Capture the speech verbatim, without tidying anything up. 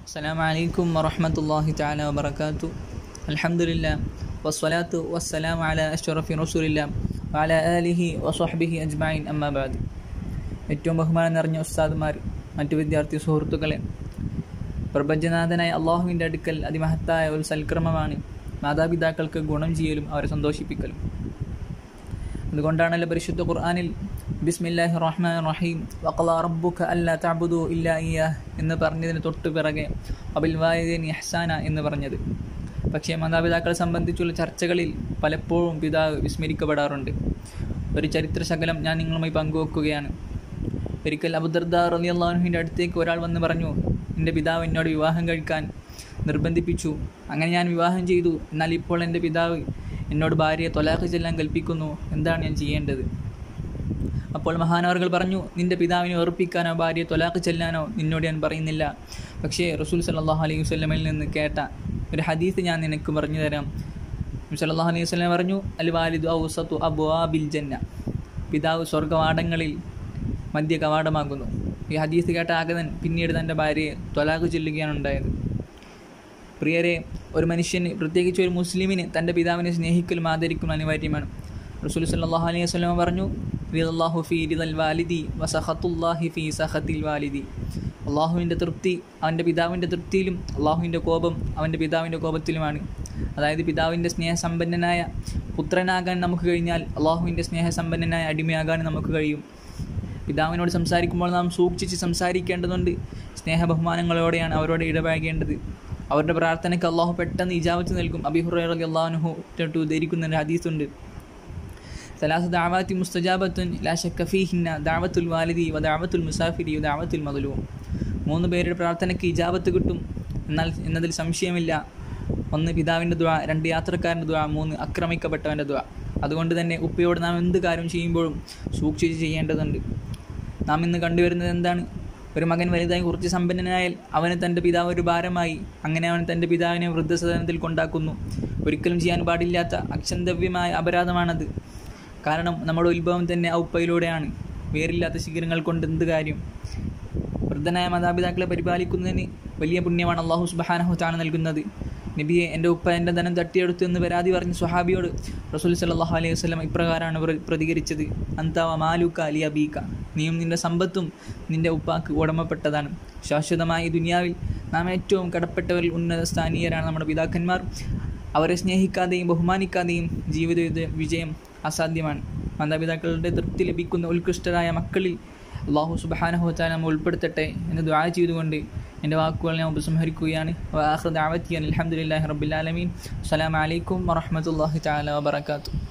അസ്സലാമു അലൈക്കും വറഹ്മത്തുള്ളാഹി തആല വബറകാതുഹു. അൽഹംദുലില്ലാ വസ്സലാത്തു വസ്സലാമു അലാ അഷ്റഫി റസൂലില്ലാ വഅലാ ആലിഹി വസ്വഹ്ബിഹി അജ്മഈൻ. അമ്മാ ബഅദ്. ഏറ്റവും ബഹുമാനം നിറഞ്ഞ ഉസ്താദുമാർ, മറ്റു വിദ്യാർത്ഥി സുഹൃത്തുക്കളെ, പ്രപഞ്ചനാഥനായ അള്ളാഹുവിൻ്റെ അടുക്കൽ അതിമഹത്തായ ഒരു സൽക്രമമാണ് മാതാപിതാക്കൾക്ക് ഗുണം ചെയ്യലും അവരെ സന്തോഷിപ്പിക്കലും. അതുകൊണ്ടാണല്ലോ പരിശുദ്ധ ഖുർആനിൽ ബിസ്മില്ലാഹിർ റഹ്മാനിർ റഹീം വഖളാ റബ്ബുക അല്ലാ തഅബുദു ഇല്ലാ ഇയ്യാഹ് എന്ന് പറഞ്ഞതിന് തൊട്ട് പിറകെ വബിൽ വാലിദൈനി ഇഹ്സാന എന്ന് പറഞ്ഞത്. പക്ഷേ മാതാപിതാക്കളെ സംബന്ധിച്ചുള്ള ചർച്ചകളിൽ പലപ്പോഴും പിതാവ് വിസ്മരിക്കപ്പെടാറുണ്ട്. ഒരു ചരിത്രശകലം ഞാൻ നിങ്ങളുമായി പങ്കുവെക്കുകയാണ്. ഒരിക്കൽ അബൂദർദാ റളിയല്ലാഹു അൻഹുവിൻ്റെ അടുത്തേക്ക് ഒരാൾ വന്ന് പറഞ്ഞു, എൻ്റെ പിതാവ് എന്നോട് വിവാഹം കഴിക്കാൻ നിർബന്ധിപ്പിച്ചു. അങ്ങനെ ഞാൻ വിവാഹം ചെയ്തു. എന്നാൽ ഇപ്പോൾ എൻ്റെ പിതാവ് എന്നോട് ഭാര്യയെ ത്വലാഖ് ചെല്ലാൻ കൽപ്പിക്കുന്നു. എന്താണ് ഞാൻ ചെയ്യേണ്ടത്? അപ്പോൾ മഹാനവറുകൾ പറഞ്ഞു, നിൻ്റെ പിതാവിനെ ഉറപ്പിക്കാനോ ഭാര്യയെ ത്വലാഖ് ചെല്ലാനോ നിന്നോട് ഞാൻ പറയുന്നില്ല. പക്ഷേ റസൂൽ സല്ലല്ലാഹു അലൈഹി വസല്ലമയിൽ നിന്ന് കേട്ട ഒരു ഹദീസ് ഞാൻ നിനക്ക് പറഞ്ഞു തരാം. സല്ലല്ലാഹു അലൈഹി വസല്ലം പറഞ്ഞു, അൽ വാലിദു ഔസതു അബ്വാബിൽ ജന്ന, പിതാവ് സ്വർഗ്ഗവാടങ്ങളിൽ മധ്യ കവാടമാകുന്നു. ഈ ഹദീസ് കേട്ട ആഗതൻ പിന്നീട് തൻ്റെ ഭാര്യയെ ത്വലാഖ് ചെല്ലുകയാണ് ഉണ്ടായത്. പ്രിയരെ, ഒരു മനുഷ്യന്, പ്രത്യേകിച്ച് ഒരു മുസ്ലിമിന്, തൻ്റെ പിതാവിനെ സ്നേഹിക്കലും ആദരിക്കലും അനിവാര്യമാണ്. റസൂൽ സല്ലല്ലാഹു അലൈഹി വസല്ലം പറഞ്ഞു, റിദല്ലാഹു ഫീ റിദൽ വാലിദി വസഖത്തുല്ലാഹി ഫീ സഖത്തിൽ വാലിദി. അള്ളാഹുവിൻ്റെ തൃപ്തി അവൻ്റെ പിതാവിൻ്റെ തൃപ്തിയിലും അള്ളാഹുവിൻ്റെ കോപം അവൻ്റെ പിതാവിൻ്റെ കോപത്തിലുമാണ്. അതായത് പിതാവിൻ്റെ സ്നേഹസമ്പന്നനായ പുത്രനാകാൻ നമുക്ക് കഴിഞ്ഞാൽ അള്ളാഹുവിൻ്റെ സ്നേഹസമ്പന്നനായ അടിമയാകാൻ നമുക്ക് കഴിയും. പിതാവിനോട് സംസാരിക്കുമ്പോൾ നാം സൂക്ഷിച്ച് സംസാരിക്കേണ്ടതുണ്ട്. സ്നേഹബഹുമാനങ്ങളോടെയാണ് അവരോട് ഇടപഴകേണ്ടത്. അവരുടെ പ്രാർത്ഥനയ്ക്ക് അള്ളാഹു പെട്ടെന്ന് ഇജാബത്ത് നൽകും. അബീ ഹുറൈറ റളിയല്ലാഹു അൻഹു ഉദ്ധരിക്കുന്ന ഒരു ഹദീസുണ്ട്, സലാസു ദഅവാതി മുസ്തജാബത്തുൻ ലാ ശക്ക ഫീഹിന്ന ദഅവത്തുൽ വാലിദി വ ദഅവത്തുൽ മുസാഫിരി വ ദഅവത്തുൽ മദ്ലൂം. മൂന്ന് പേരുടെ പ്രാർത്ഥനയ്ക്ക് ഇജാബത്ത് കിട്ടും എന്നാൽ എന്നതിൽ സംശയമില്ല. ഒന്ന് പിതാവിൻ്റെ ദുആ, രണ്ട് യാത്രക്കാരൻ്റെ ദുആ, മൂന്ന് ആക്രമിക്കപ്പെട്ടവൻ്റെ ദുആ. അതുകൊണ്ട് തന്നെ ഉപ്പയോട് നാം എന്ത് കാര്യം ചെയ്യുമ്പോഴും സൂക്ഷിച്ച് ചെയ്യേണ്ടതുണ്ട്. നാം ഇന്ന് കണ്ടുവരുന്നത് എന്താണ്? ഒരു മകൻ വലുതായി കുറച്ച് സമ്പന്നനായാൽ അവന് തൻ്റെ പിതാവ് ഒരു ഭാരമായി. അങ്ങനെ അവൻ തൻ്റെ പിതാവിനെ വൃദ്ധസദനത്തിൽ കൊണ്ടാക്കുന്നു. ഒരിക്കലും ചെയ്യാൻ പാടില്ലാത്ത അക്ഷന്തവ്യമായ അപരാധമാണത്. കാരണം നമ്മുടെ ഉത്ഭവം തന്നെ ആ ഉപ്പയിലൂടെയാണ്. വേറില്ലാത്ത ശിഖരങ്ങൾ കൊണ്ട് എന്ത് കാര്യം? വൃദ്ധനായ മാതാപിതാക്കളെ പരിപാലിക്കുന്നതിന് വലിയ പുണ്യമാണ് അല്ലാഹു സുബ്ഹാനഹു തആല നൽകുന്നത്. നബിയെ, എൻ്റെ ഉപ്പ എൻ്റെ ധനം തട്ടിയെടുത്തു എന്ന് പരാതി പറഞ്ഞ സ്വഹാബിയോട് റസൂൽ സല്ലല്ലാഹു അലൈഹി വസല്ലം ഇപ്രകാരമാണ് പ്രതികരിച്ചത്, അൻത വ മാലുക ലി അബീക, നീയും നിൻ്റെ സമ്പത്തും നിൻ്റെ ഉപ്പാക്ക് ഉടമപ്പെട്ടതാണ്. ശാശ്വതമായ ഈ ദുനിയാവിൽ നാം ഏറ്റവും കടപ്പെട്ടവരിൽ ഉന്നത സ്ഥാനീയരാണ് നമ്മുടെ പിതാക്കന്മാർ. അവരെ സ്നേഹിക്കാതെയും ബഹുമാനിക്കാതെയും ജീവിത വിജയം അസാധ്യമാണ്. മാതാപിതാക്കളുടെ തൃപ്തി ലഭിക്കുന്ന ഉത്കൃഷ്ടരായ മക്കളിൽ അല്ലാഹു സുബ്ഹാനഹു വ തആല നമ്മെ ഉൾപ്പെടുത്തട്ടെ എന്ന് ദുആ ചെയ്തുകൊണ്ട് എൻ്റെ വാക്കുകൾ ഞാൻ ഉപസംഹരിക്കുകയാണ്. വ ആഖിറു ദഅവതി അൽഹംദുലില്ലാഹി റബ്ബിൽ ആലമീൻ. അസ്സലാമു അലൈക്കും വറഹ്മത്തുള്ളാഹി തആല വബറകാതുഹു.